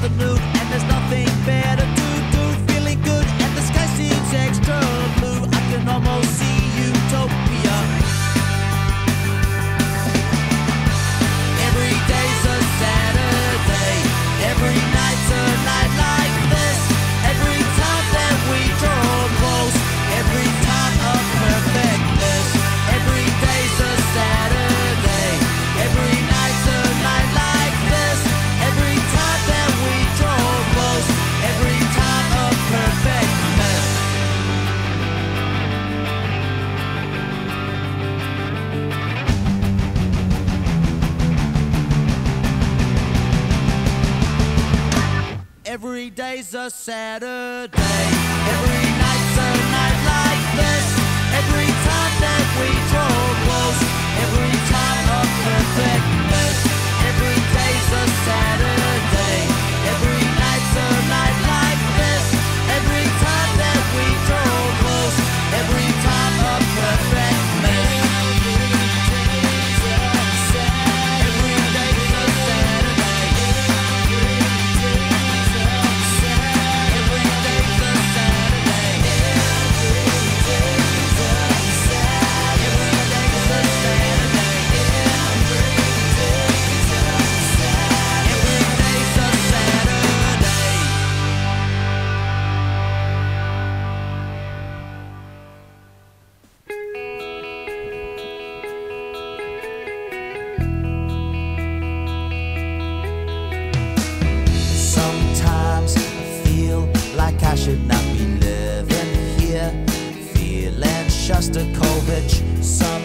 good mood, and there's nothing better to do. Feeling good, and the sky seems extra blue. I can almost see utopia. Every day's a Saturday, every night's a night like this. Every time that we draw close, every time a perfectness. Every day's a Saturday, every night's a night like this. Every time that we draw close, every time a perfectness. Every day's a Saturday, every night's a night like this. Every time that we draw close, every time a perfectness. Every day's a Saturday, every night's a night like this. Every time that we draw close, every time a perfectness. Every day's a Saturday. Every day's a Saturday. Sometimes I feel like I should not be living here, feeling Shostakovich.